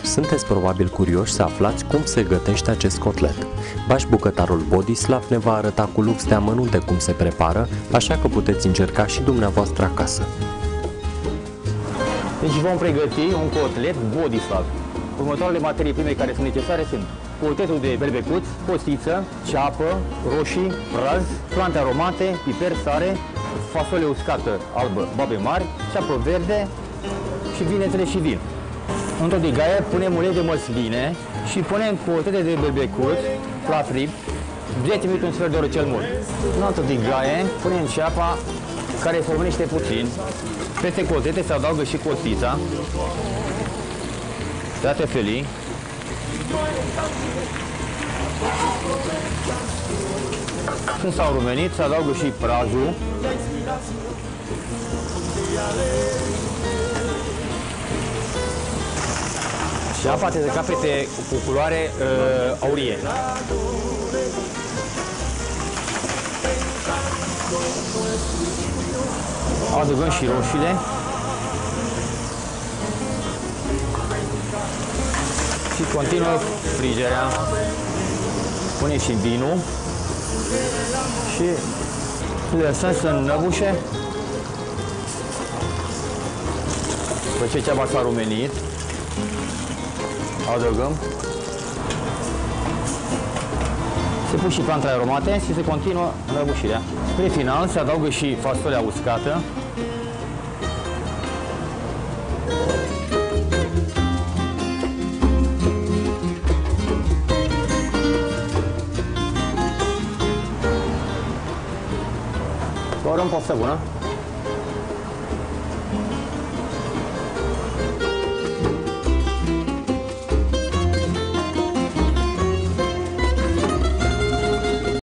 Sunteți probabil curioși să aflați cum se gătește acest cotlet. Bașbucătarul Bodislav ne va arăta cu lux de amănunte cum se prepară, așa că puteți încerca și dumneavoastră acasă. Deci vom pregăti un cotlet Bodislav. Următoarele materii prime care sunt necesare sunt cotletul de berbecuț, costiță, ceapă, roșii, praz, plante aromate, piper, sare, fasole uscată albă, babe mari, ceapă verde și bineînțeles și vin. Într-o tigaie punem ulei de măsline și punem cotlete de berbecuț la fript, 10 minute, un sfert de oră cel mult. În altă tigaie punem ceapa care se românește puțin. Peste cotlete se adaugă și costița, date felii. Când s-au rumenit, se adaugă și prazul. Și apa trebuie să capete cu culoare aurie. Adăugăm și roșiile. Și continuă frigerea. Punem și vinul. Și le lăsăm să înnăbușe. După ce ceaba s-a rumenit, adăugăm. Se pun și plantele aromate și se continuă înăbușirea. Pe final se adaugă și fasolea uscată. Vă urăm poftă bună!